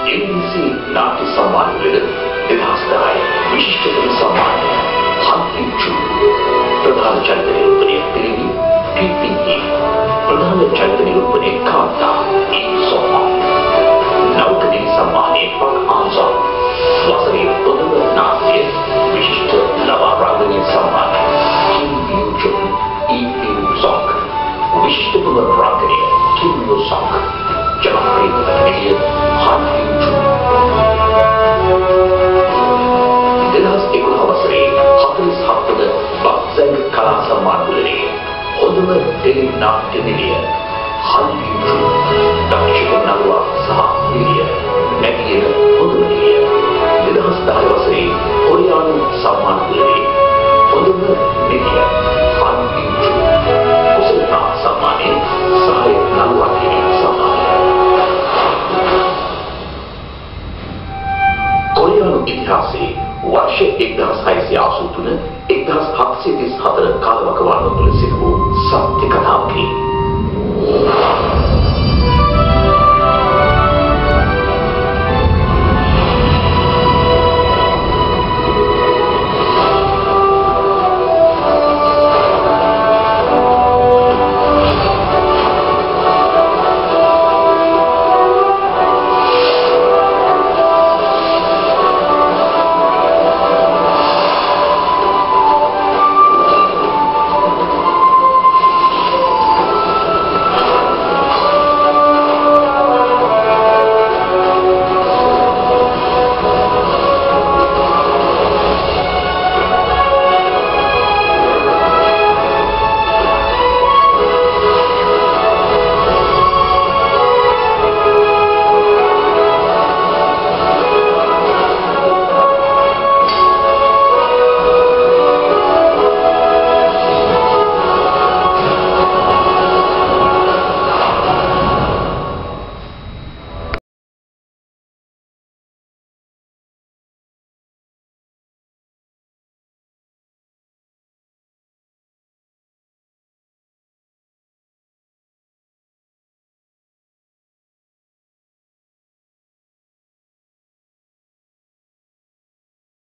MBC නාට්‍ය සම්මානවල 2010 විශිෂ්ටතම සම්මානය Hunting True ප්‍රධාන චරිත නිරූපණය පිළිවි PPE ප්‍රධාන චරිත නිරූපණය කාන්තා සෝමා නවකදී සම්මානයේ පක් ආන්සර් වසරේ ප්‍රථම නාට්‍ය විශිෂ්ට නවරංගනීය සම්මානය Kim Yoo-jung Song විශිෂ්ටතම රංගනය Kim Yoo-sung ජනප්‍රිය නටිය Hunting True 2011 වසරේ 47 වන බක්සැන් කලා සම්මානවලදී හොඳම ටෙලි නාට්‍ය නිලිය Hunting True දක්ෂික නළුවා සහ නිලිය නැගියන හොඳම නිලිය 2010 වසරේ කොරියානු සම්මානවලදී හොඳම නිලිය Hunting True කුසලතා සම්මානයේ සහාය නළුවා කියන සම්මානය කොරියානු ඉතිහාසයේ वर्ष 1683 1734 කාලවකවානුව තුළ සිදු වූ සත්‍ය කතාවකි.